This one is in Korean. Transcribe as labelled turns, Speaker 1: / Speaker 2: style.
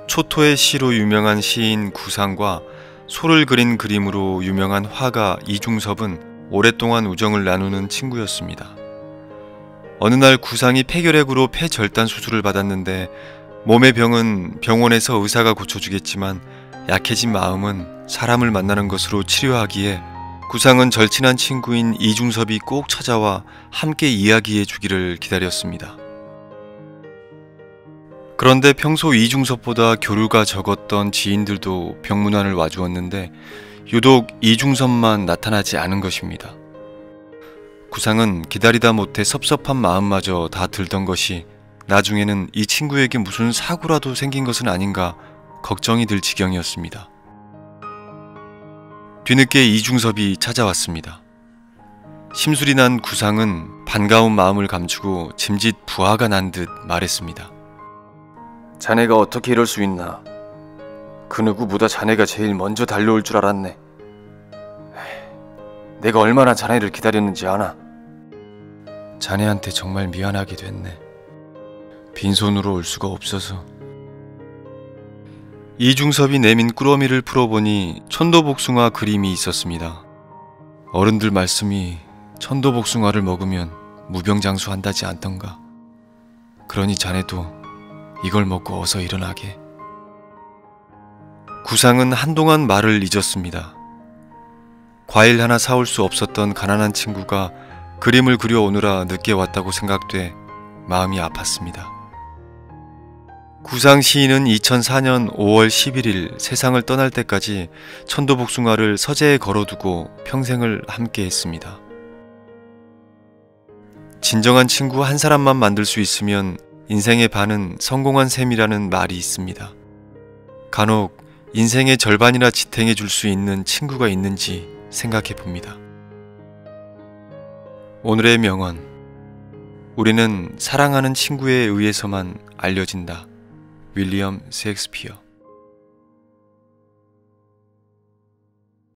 Speaker 1: 초토의 시로 유명한 시인 구상과 소를 그린 그림으로 유명한 화가 이중섭은 오랫동안 우정을 나누는 친구였습니다. 어느 날 구상이 폐결핵으로 폐절단 수술을 받았는데 몸의 병은 병원에서 의사가 고쳐주겠지만 약해진 마음은 사람을 만나는 것으로 치료하기에 구상은 절친한 친구인 이중섭이 꼭 찾아와 함께 이야기해 주기를 기다렸습니다. 그런데 평소 이중섭보다 교류가 적었던 지인들도 병문안을 와주었는데 유독 이중섭만 나타나지 않은 것입니다. 구상은 기다리다 못해 섭섭한 마음마저 다 들던 것이 나중에는 이 친구에게 무슨 사고라도 생긴 것은 아닌가 걱정이 들 지경이었습니다. 뒤늦게 이중섭이 찾아왔습니다. 심술이 난 구상은 반가운 마음을 감추고 짐짓 부하가 난 듯 말했습니다.
Speaker 2: 자네가 어떻게 이럴 수 있나? 그 누구보다 자네가 제일 먼저 달려올 줄 알았네. 내가 얼마나 자네를 기다렸는지 아나?
Speaker 1: 자네한테 정말 미안하게 됐네. 빈손으로 올 수가 없어서. 이중섭이 내민 꾸러미를 풀어보니 천도복숭아 그림이 있었습니다. 어른들 말씀이 천도복숭아를 먹으면 무병장수한다지 않던가. 그러니 자네도 이걸 먹고 어서 일어나게. 구상은 한동안 말을 잊었습니다. 과일 하나 사올 수 없었던 가난한 친구가 그림을 그려오느라 늦게 왔다고 생각돼 마음이 아팠습니다. 구상 시인은 2004년 5월 11일 세상을 떠날 때까지 천도복숭아를 서재에 걸어두고 평생을 함께 했습니다. 진정한 친구 한 사람만 만들 수 있으면 인생의 반은 성공한 셈이라는 말이 있습니다. 간혹 인생의 절반이나 지탱해 줄 수 있는 친구가 있는지 생각해 봅니다. 오늘의 명언. 우리는 사랑하는 친구에 의해서만 알려진다. 윌리엄 셰익스피어.